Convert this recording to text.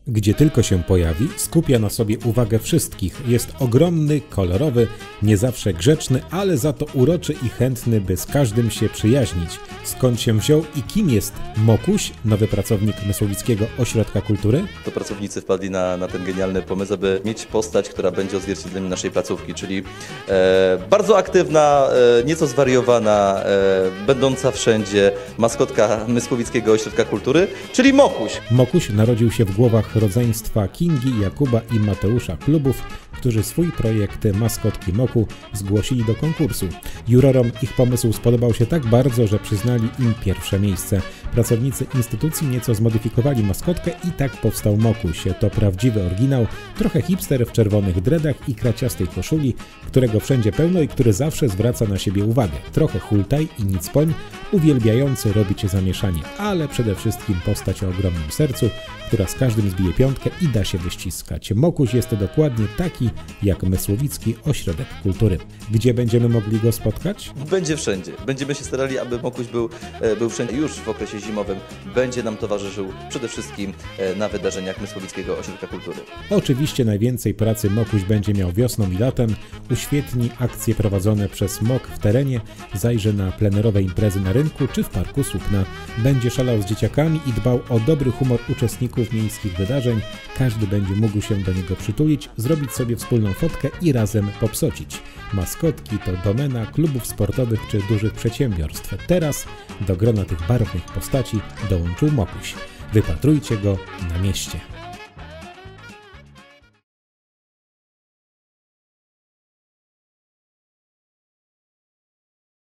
Gdzie tylko się pojawi, skupia na sobie uwagę wszystkich. Jest ogromny, kolorowy, nie zawsze grzeczny, ale za to uroczy i chętny, by z każdym się przyjaźnić. Skąd się wziął i kim jest Mokuś, nowy pracownik Mysłowickiego Ośrodka Kultury? To pracownicy wpadli na ten genialny pomysł, aby mieć postać, która będzie odzwierciedleniem naszej placówki, czyli bardzo aktywna, nieco zwariowana, będąca wszędzie maskotka Mysłowickiego Ośrodka Kultury, czyli Mokuś. Mokuś narodził się w głowach rodzeństwa Kingi, Jakuba i Mateusza Klubów, którzy swój projekt Maskotki Moku zgłosili do konkursu. Jurorom ich pomysł spodobał się tak bardzo, że przyznali im pierwsze miejsce. Pracownicy instytucji nieco zmodyfikowali maskotkę i tak powstał Mokuś. To prawdziwy oryginał, trochę hipster w czerwonych dreadach i kraciastej koszuli, którego wszędzie pełno i który zawsze zwraca na siebie uwagę. Trochę hultaj i nicpoń, uwielbiający robić zamieszanie, ale przede wszystkim postać o ogromnym sercu, która z każdym zbije piątkę i da się wyściskać. Mokuś jest dokładnie taki jak Mysłowicki Ośrodek Kultury. Gdzie będziemy mogli go spotkać? Będzie wszędzie. Będziemy się starali, aby Mokuś był wszędzie. Już w okresie zimowym będzie nam towarzyszył przede wszystkim na wydarzeniach Mysłowickiego Ośrodka Kultury. Oczywiście najwięcej pracy Mokuś będzie miał wiosną i latem. Uświetni akcje prowadzone przez MOK w terenie, zajrzy na plenerowe imprezy na rynku czy w Parku Słupna. Będzie szalał z dzieciakami i dbał o dobry humor uczestników miejskich wydarzeń. Każdy będzie mógł się do niego przytulić, zrobić sobie wspólną fotkę i razem popsocić. Maskotki to domena klubów sportowych czy dużych przedsiębiorstw. Teraz do grona tych barwnych postaci dołączył Mokuś. Wypatrujcie go na mieście.